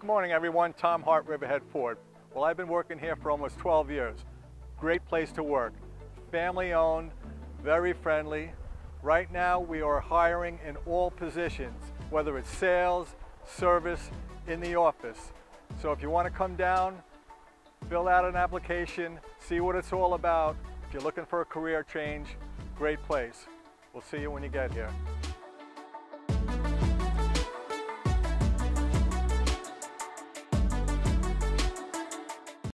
Good morning, everyone. Tom Hart, Riverhead Ford. Well, I've been working here for almost 12 years. Great place to work. Family owned, very friendly. Right now, we are hiring in all positions, whether it's sales, service, in the office. So if you want to come down, fill out an application, see what it's all about. If you're looking for a career change, great place. We'll see you when you get here.